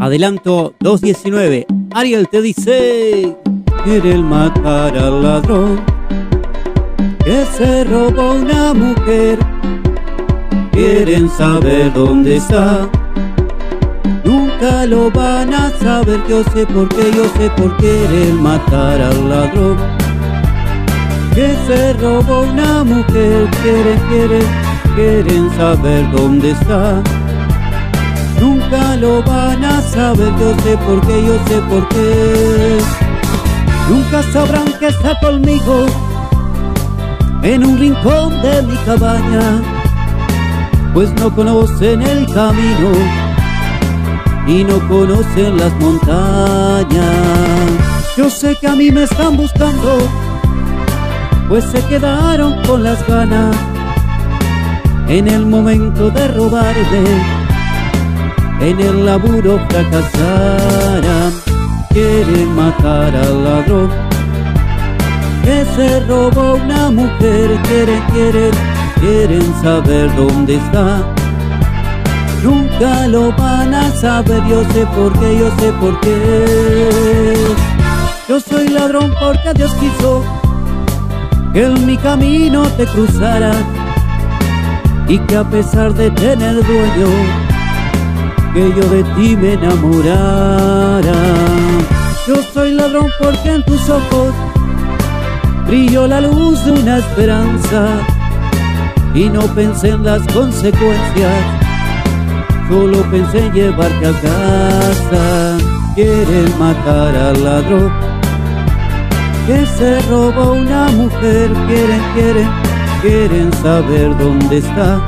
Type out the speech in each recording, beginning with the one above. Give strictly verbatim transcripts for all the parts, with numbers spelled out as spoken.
Adelanto dos diecinueve. Ariel te dice: quieren matar al ladrón que se robó una mujer. Quieren saber dónde está. Nunca lo van a saber. Yo sé por qué, yo sé por qué quieren matar al ladrón que se robó una mujer. Quieren, quieren, quieren saber dónde está. Nunca lo van a saber. Yo sé por qué, yo sé por qué. Nunca sabrán que está conmigo en un rincón de mi cabaña, pues no conocen el camino y no conocen las montañas. Yo sé que a mí me están buscando, pues se quedaron con las ganas en el momento de robarme. En el laburo fracasarán. Quieren matar al ladrón que se robó una mujer. Quieren, quieren, quieren saber dónde está. Nunca lo van a saber. Yo sé por qué, yo sé por qué. Yo soy ladrón porque Dios quiso que en mi camino te cruzara, y que a pesar de tener dueño, que yo de ti me enamorara. Yo soy ladrón porque en tus ojos brilló la luz de una esperanza, y no pensé en las consecuencias, solo pensé en llevarte a casa. Quieren matar al ladrón que se robó una mujer. Quieren, quieren, quieren saber dónde está.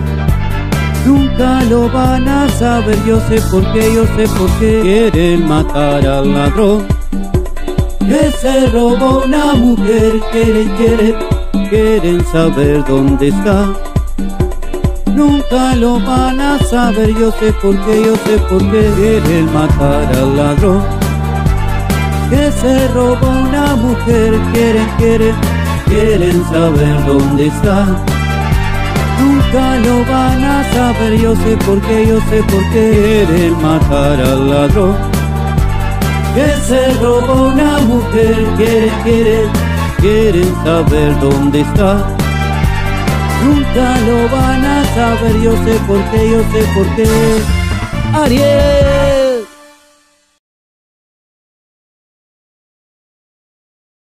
Nunca lo van a saber. Yo sé por qué, yo sé por qué. Quieren matar al ladrón que se robó una mujer. Quieren, quieren, quieren saber dónde está. Nunca lo van a saber. Yo sé por qué, yo sé por qué. Quieren matar al ladrón que se robó una mujer. Quieren, quieren, quieren saber dónde está. Nunca lo van a saber. Yo sé por qué, yo sé por qué. Quieren matar al ladrón que se robó una mujer. Quieren, quieren, quieren saber dónde está. Nunca lo van a saber. Yo sé por qué, yo sé por qué. Ariel.